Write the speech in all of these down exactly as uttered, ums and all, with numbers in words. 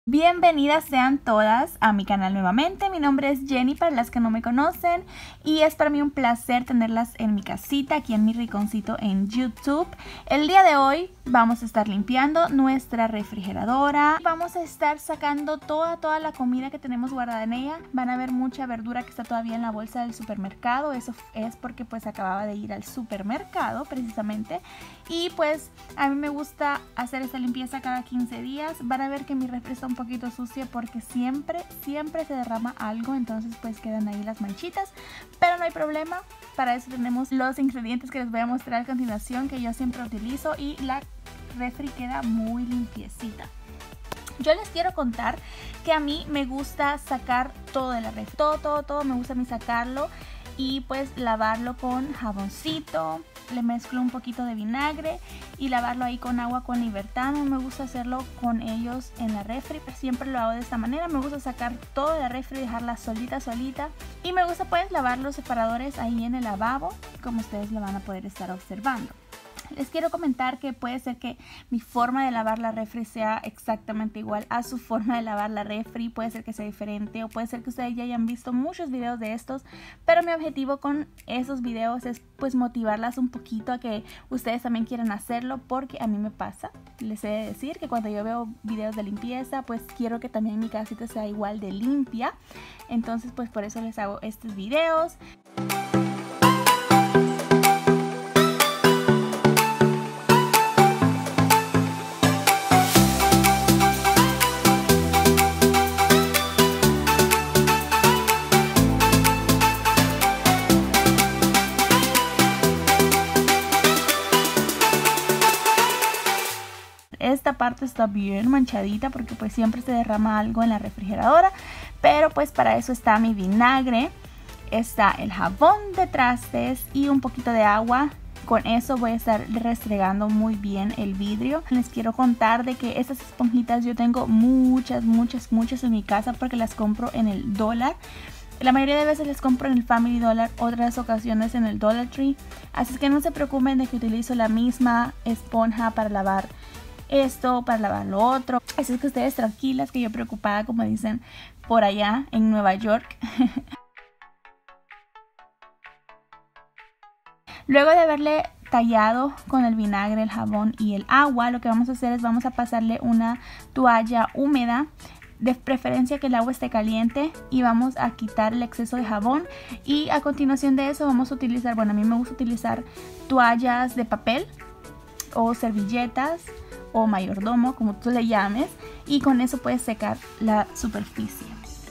Bienvenidas sean todas a mi canal nuevamente. Mi nombre es Jenny para las que no me conocen y es para mí un placer tenerlas en mi casita, aquí en mi rinconcito en YouTube. El día de hoy vamos a estar limpiando nuestra refrigeradora. Vamos a estar sacando toda, toda la comida que tenemos guardada en ella. Van a ver mucha verdura que está todavía en la bolsa del supermercado. Eso es porque pues acababa de ir al supermercado precisamente. Y pues a mí me gusta hacer esta limpieza cada quince días. Van a ver que mi refri está un poquito sucia porque siempre, siempre se derrama algo. Entonces pues quedan ahí las manchitas. Pero no hay problema. Para eso tenemos los ingredientes que les voy a mostrar a continuación, que yo siempre utilizo, y la refri queda muy limpiecita. Yo les quiero contar que a mí me gusta sacar todo de la refri. Todo, todo, todo me gusta a mí sacarlo y pues lavarlo con jaboncito. Le mezclo un poquito de vinagre y lavarlo ahí con agua con Libertad. No me gusta hacerlo con ellos en la refri, siempre lo hago de esta manera. Me gusta sacar todo de la refri y dejarla solita, solita. Y me gusta pues lavar los separadores ahí en el lavabo, como ustedes lo van a poder estar observando. Les quiero comentar que puede ser que mi forma de lavar la refri sea exactamente igual a su forma de lavar la refri. Puede ser que sea diferente o puede ser que ustedes ya hayan visto muchos videos de estos. Pero mi objetivo con esos videos es pues motivarlas un poquito a que ustedes también quieran hacerlo, porque a mí me pasa. Les he de decir que cuando yo veo videos de limpieza pues quiero que también mi casita sea igual de limpia. Entonces pues por eso les hago estos videos. Esta parte está bien manchadita porque pues siempre se derrama algo en la refrigeradora, pero pues para eso está mi vinagre, está el jabón de trastes y un poquito de agua. Con eso voy a estar restregando muy bien el vidrio. Les quiero contar de que estas esponjitas yo tengo muchas, muchas, muchas en mi casa porque las compro en el dólar. La mayoría de veces les compro en el Family Dollar, otras ocasiones en el Dollar Tree. Así que no se preocupen de que utilizo la misma esponja para lavar esto, para lavar lo otro. Así es que ustedes tranquilas, que yo preocupada, como dicen por allá en Nueva York. Luego de haberle tallado con el vinagre, el jabón y el agua, lo que vamos a hacer es vamos a pasarle una toalla húmeda, de preferencia que el agua esté caliente, y vamos a quitar el exceso de jabón. Y a continuación de eso vamos a utilizar, bueno, a mí me gusta utilizar toallas de papel o servilletas o mayordomo, como tú le llames, y con eso puedes secar la superficie.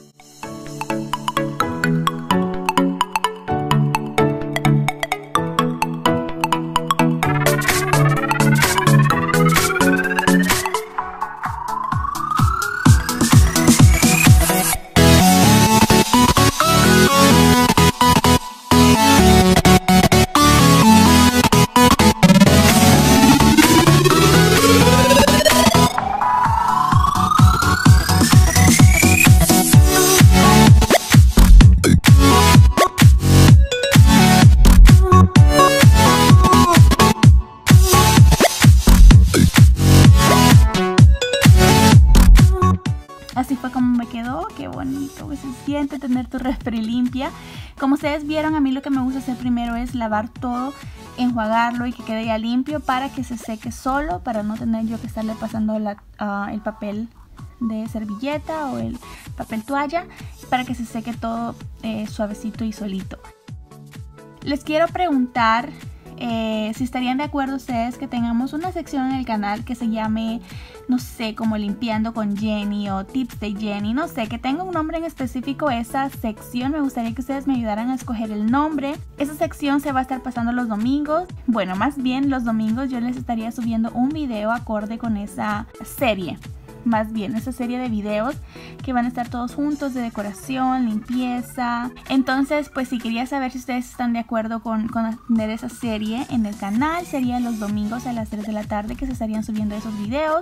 Así fue como me quedó. Qué bonito que se siente tener tu refri limpia. Como ustedes vieron, a mí lo que me gusta hacer primero es lavar todo, enjuagarlo y que quede ya limpio para que se seque solo, para no tener yo que estarle pasando la, uh, el papel de servilleta o el papel toalla, para que se seque todo eh, suavecito y solito. Les quiero preguntar Eh, si estarían de acuerdo ustedes que tengamos una sección en el canal que se llame, no sé, como Limpiando con Jenny o Tips de Jenny, no sé, que tenga un nombre en específico esa sección. Me gustaría que ustedes me ayudaran a escoger el nombre. Esa sección se va a estar pasando los domingos. Bueno, más bien los domingos yo les estaría subiendo un video acorde con esa serie. Más bien esa serie de videos que van a estar todos juntos, de decoración, limpieza. Entonces pues sí, quería saber si ustedes están de acuerdo con, con tener esa serie en el canal. Sería los domingos a las tres de la tarde que se estarían subiendo esos videos.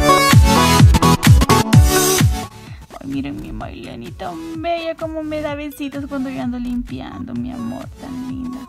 Ay, miren mi Mayleni tan bella, como me da besitos. necesitas cuando yo ando limpiando, mi amor, tan linda.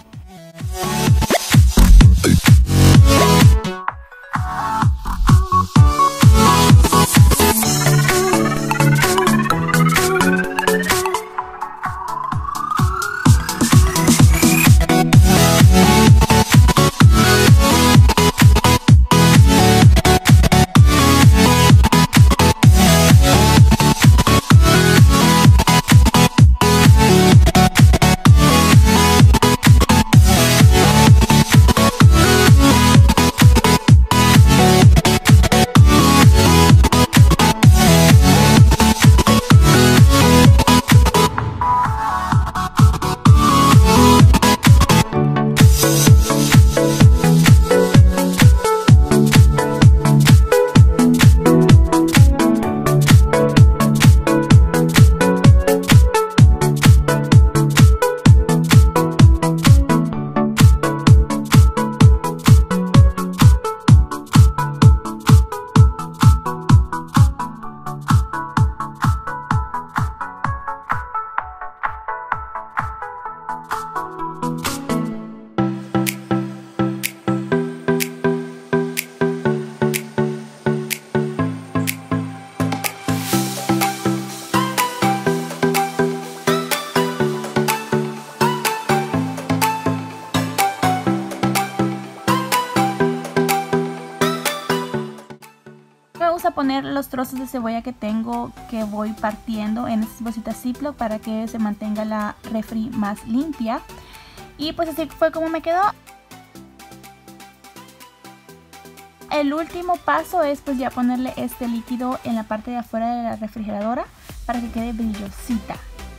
Vamos a poner los trozos de cebolla que tengo, que voy partiendo en estas bolsitas Ziploc para que se mantenga la refri más limpia. Y pues así fue como me quedó. El último paso es pues ya ponerle este líquido en la parte de afuera de la refrigeradora para que quede brillosita.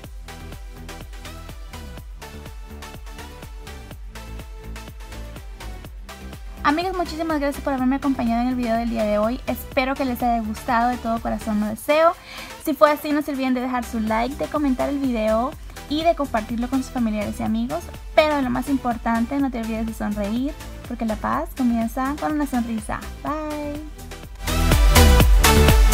Amigos, muchísimas gracias por haberme acompañado en el video del día de hoy. Espero que les haya gustado, de todo corazón lo deseo. Si fue así, no se olviden de dejar su like, de comentar el video y de compartirlo con sus familiares y amigos. Pero lo más importante, no te olvides de sonreír, porque la paz comienza con una sonrisa. Bye.